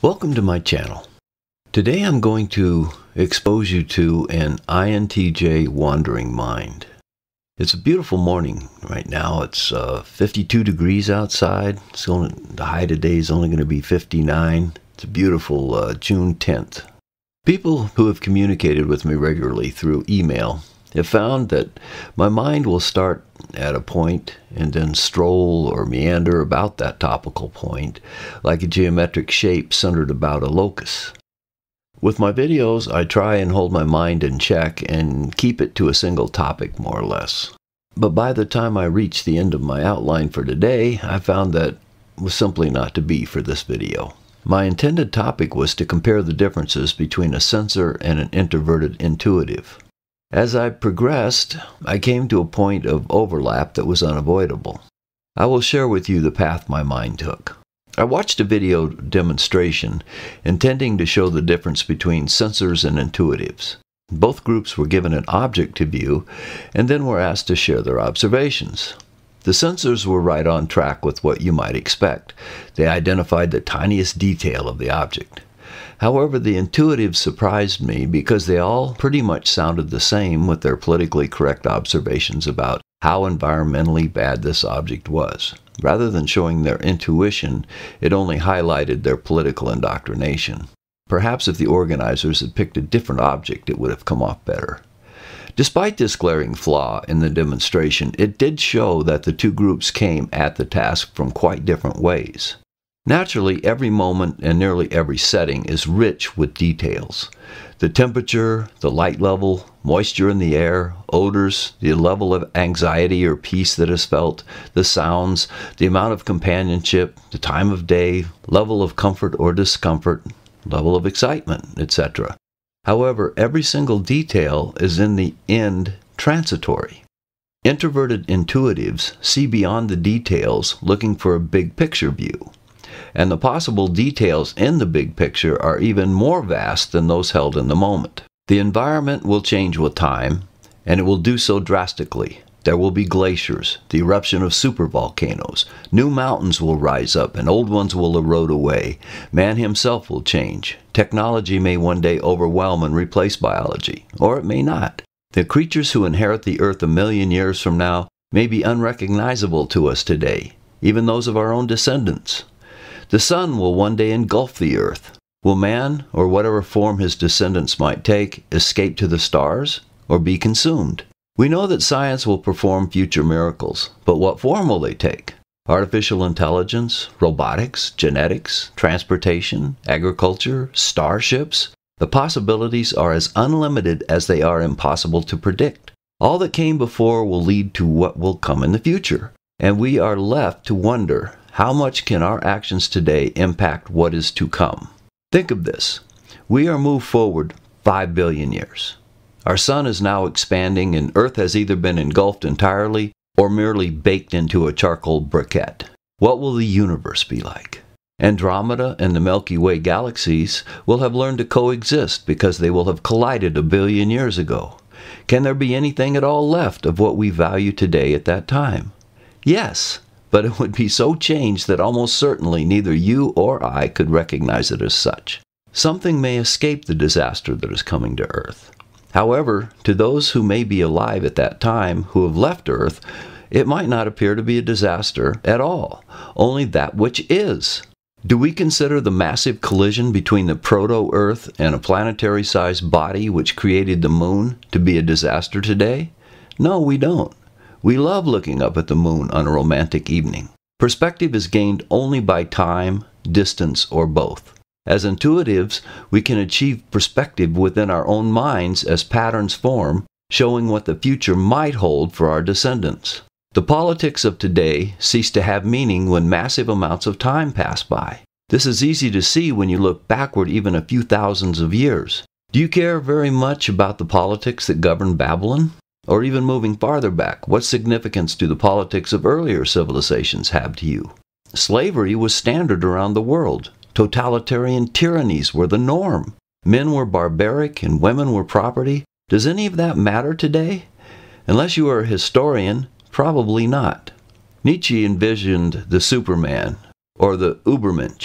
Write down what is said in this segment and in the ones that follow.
Welcome to my channel. Today I'm going to expose you to an INTJ wandering mind. It's a beautiful morning right now. It's 52 degrees outside. The high today is only going to be 59. It's a beautiful June 10th. People who have communicated with me regularly through email have found that my mind will start at a point and then stroll or meander about that topical point like a geometric shape centered about a locus. With my videos, I try and hold my mind in check and keep it to a single topic more or less. But by the time I reached the end of my outline for today, I found that was simply not to be for this video. My intended topic was to compare the differences between a sensor and an introverted intuitive. As I progressed, I came to a point of overlap that was unavoidable. I will share with you the path my mind took. I watched a video demonstration intending to show the difference between sensors and intuitives. Both groups were given an object to view and then were asked to share their observations. The sensors were right on track with what you might expect. They identified the tiniest detail of the object. However, the intuitives surprised me because they all pretty much sounded the same with their politically correct observations about how environmentally bad this object was. Rather than showing their intuition, it only highlighted their political indoctrination. Perhaps if the organizers had picked a different object, it would have come off better. Despite this glaring flaw in the demonstration, it did show that the two groups came at the task from quite different ways. Naturally, every moment and nearly every setting is rich with details. The temperature, the light level, moisture in the air, odors, the level of anxiety or peace that is felt, the sounds, the amount of companionship, the time of day, level of comfort or discomfort, level of excitement, etc. However, every single detail is in the end transitory. Introverted intuitives see beyond the details, looking for a big picture view. And the possible details in the big picture are even more vast than those held in the moment. The environment will change with time, and it will do so drastically. There will be glaciers, the eruption of supervolcanoes, new mountains will rise up and old ones will erode away. Man himself will change. Technology may one day overwhelm and replace biology, or it may not. The creatures who inherit the earth a million years from now may be unrecognizable to us today, even those of our own descendants. The sun will one day engulf the earth. Will man, or whatever form his descendants might take, escape to the stars, or be consumed? We know that science will perform future miracles, but what form will they take? Artificial intelligence, robotics, genetics, transportation, agriculture, starships? The possibilities are as unlimited as they are impossible to predict. All that came before will lead to what will come in the future, and we are left to wonder, how much can our actions today impact what is to come? Think of this. We are moved forward 5 billion years. Our sun is now expanding and Earth has either been engulfed entirely or merely baked into a charcoal briquette. What will the universe be like? Andromeda and the Milky Way galaxies will have learned to coexist because they will have collided 1 billion years ago. Can there be anything at all left of what we value today at that time? Yes. But it would be so changed that almost certainly neither you or I could recognize it as such. Something may escape the disaster that is coming to Earth. However, to those who may be alive at that time who have left Earth, it might not appear to be a disaster at all, only that which is. Do we consider the massive collision between the proto-Earth and a planetary-sized body which created the moon to be a disaster today? No, we don't. We love looking up at the moon on a romantic evening. Perspective is gained only by time, distance, or both. As intuitives, we can achieve perspective within our own minds as patterns form, showing what the future might hold for our descendants. The politics of today cease to have meaning when massive amounts of time pass by. This is easy to see when you look backward even a few thousands of years. Do you care very much about the politics that govern Babylon? Or even moving farther back, what significance do the politics of earlier civilizations have to you? Slavery was standard around the world. Totalitarian tyrannies were the norm. Men were barbaric and women were property. Does any of that matter today? Unless you are a historian, probably not. Nietzsche envisioned the Superman, or the Übermensch,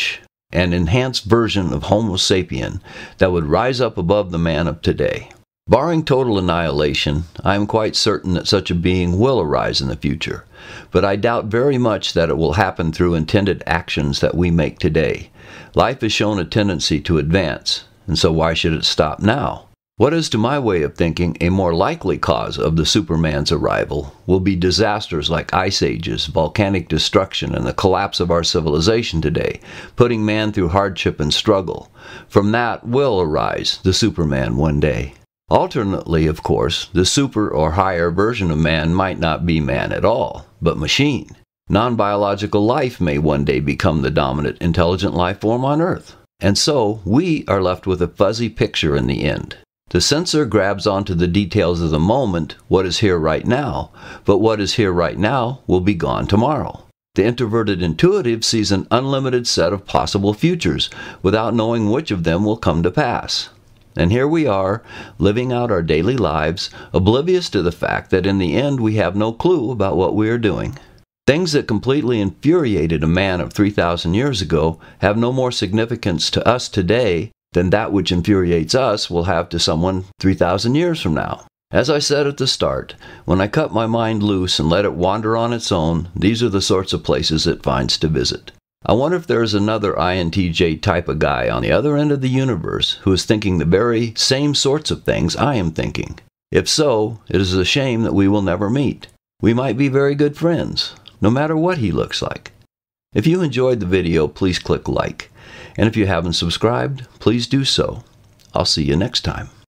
an enhanced version of Homo sapien that would rise up above the man of today. Barring total annihilation, I am quite certain that such a being will arise in the future, but I doubt very much that it will happen through intended actions that we make today. Life has shown a tendency to advance, and so why should it stop now? What is, to my way of thinking, a more likely cause of the Superman's arrival will be disasters like ice ages, volcanic destruction, and the collapse of our civilization today, putting man through hardship and struggle. From that will arise the Superman one day. Alternately, of course, the super or higher version of man might not be man at all, but machine. Non-biological life may one day become the dominant intelligent life form on Earth. And so, we are left with a fuzzy picture in the end. The sensor grabs onto the details of the moment, what is here right now, but what is here right now will be gone tomorrow. The introverted intuitive sees an unlimited set of possible futures, without knowing which of them will come to pass. And here we are, living out our daily lives, oblivious to the fact that in the end we have no clue about what we are doing. Things that completely infuriated a man of 3,000 years ago have no more significance to us today than that which infuriates us will have to someone 3,000 years from now. As I said at the start, when I cut my mind loose and let it wander on its own, these are the sorts of places it finds to visit. I wonder if there is another INTJ type of guy on the other end of the universe who is thinking the very same sorts of things I am thinking. If so, it is a shame that we will never meet. We might be very good friends, no matter what he looks like. If you enjoyed the video, please click like. And if you haven't subscribed, please do so. I'll see you next time.